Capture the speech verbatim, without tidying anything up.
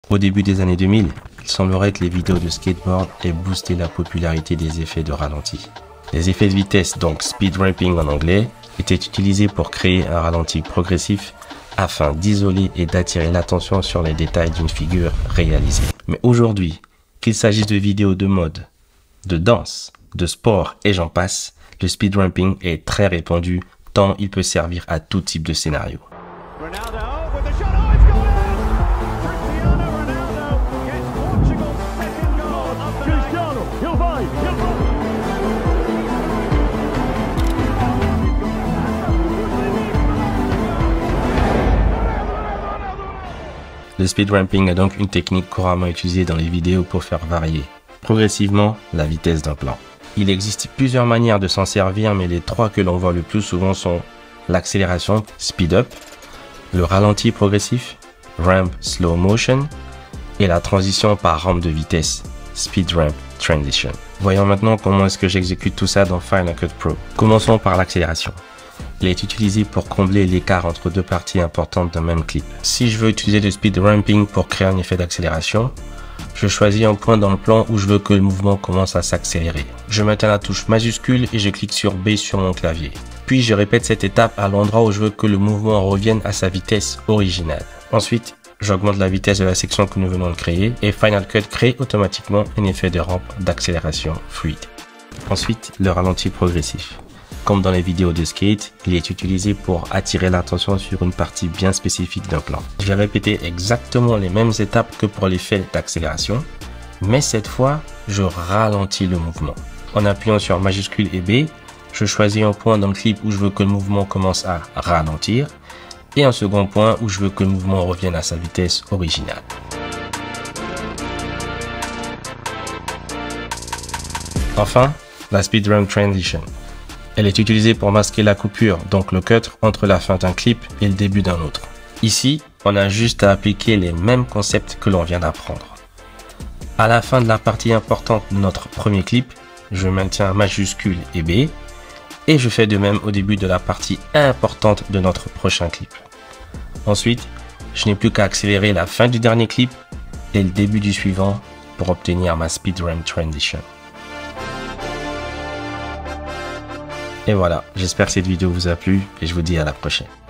Au début des années deux mille, il semblerait que les vidéos de skateboard aient boosté la popularité des effets de ralenti. Les effets de vitesse, donc speed ramping en anglais, étaient utilisés pour créer un ralenti progressif afin d'isoler et d'attirer l'attention sur les détails d'une figure réalisée. Mais aujourd'hui, qu'il s'agisse de vidéos de mode, de danse, de sport et j'en passe, le speed ramping est très répandu tant il peut servir à tout type de scénario. Le speed ramping est donc une technique couramment utilisée dans les vidéos pour faire varier progressivement la vitesse d'un plan. Il existe plusieurs manières de s'en servir, mais les trois que l'on voit le plus souvent sont l'accélération, speed up, le ralenti progressif, ramp slow motion, et la transition par rampe de vitesse, speed ramp transition. Voyons maintenant comment est-ce que j'exécute tout ça dans Final Cut Pro. Commençons par l'accélération. Il est utilisé pour combler l'écart entre deux parties importantes d'un même clip. Si je veux utiliser le speed ramping pour créer un effet d'accélération, je choisis un point dans le plan où je veux que le mouvement commence à s'accélérer. Je maintiens la touche majuscule et je clique sur B sur mon clavier. Puis je répète cette étape à l'endroit où je veux que le mouvement revienne à sa vitesse originale. Ensuite, j'augmente la vitesse de la section que nous venons de créer et Final Cut crée automatiquement un effet de rampe d'accélération fluide. Ensuite, le ralenti progressif. Comme dans les vidéos de skate, il est utilisé pour attirer l'attention sur une partie bien spécifique d'un plan. Je vais répéter exactement les mêmes étapes que pour l'effet d'accélération, mais cette fois, je ralentis le mouvement. En appuyant sur majuscule et B, je choisis un point dans le clip où je veux que le mouvement commence à ralentir et un second point où je veux que le mouvement revienne à sa vitesse originale. Enfin, la speed ramp transition. Elle est utilisée pour masquer la coupure, donc le cut, entre la fin d'un clip et le début d'un autre. Ici, on a juste à appliquer les mêmes concepts que l'on vient d'apprendre. À la fin de la partie importante de notre premier clip, je maintiens majuscule et B, et je fais de même au début de la partie importante de notre prochain clip. Ensuite, je n'ai plus qu'à accélérer la fin du dernier clip et le début du suivant pour obtenir ma speed ramp transition. Et voilà, j'espère que cette vidéo vous a plu et je vous dis à la prochaine.